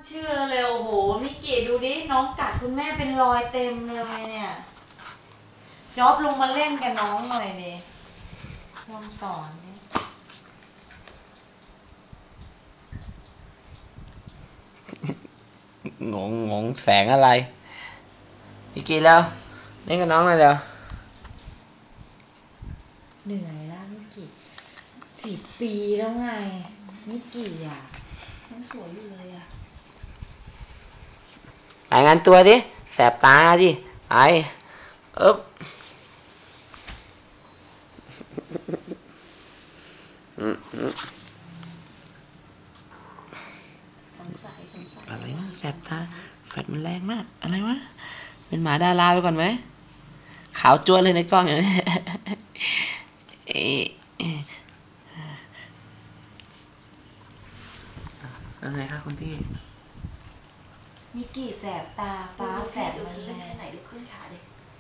ชื่อเร็วโอ้โหมิกกี้ดูดิน้องกัดคุณแม่เป็นรอยเต็มเลยเนี่ยจ๊อบลงมาเล่นกับน้องหน่อยดิลองสอนดิงงแสงอะไรมิกกี้แล้วเล่นกับน้องหน่อยเดี๋ยวเหนื่อยแล้วมิกกี้10 ปีแล้วไงมิกกี้อ่ะยังสวยอยู่เลยอ่ะรายงานตัวดิแสบตาดิไปอึ๊บอะไรวะแสบตาแฟดมันแรงมากอะไรวะเป็นหมาดาราไปก่อนไหมขาวจ้วนเลยในกล้องอย่างนี้อะไรครับคุณพี่มิกกี้แสบตาฟ้าแฝดมันแรงไหนลุกขึ้นขาดิ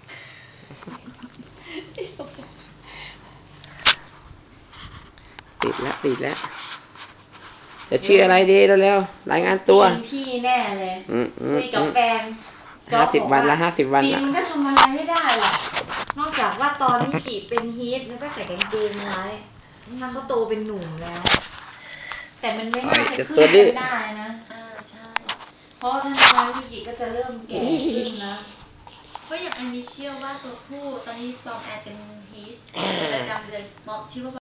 ติดแล้วจะชื่ออะไรดีเร็วๆรายงานตัวพี่แน่เลยคุยกับแฟน 50 วันละ50 วันละปีมันก็ทำอะไรไม่ได้หรอกนอกจากว่าตอนมิกกี้เป็นฮีทมันก็ใส่กางเกงไว้มันก็โตเป็นหนุ่มแล้วแต่มันไม่น่าจะขึ้นได้นะใช่เพราะท่านชายมิกกี้ก็จะเริ่มแก่ขึ้นนะก็อย่างอันนี้เชื่อว่าตัวผู้ตอนนี้ปอมแอนเป็นฮีทประจำเดือนปอมชื่อว่า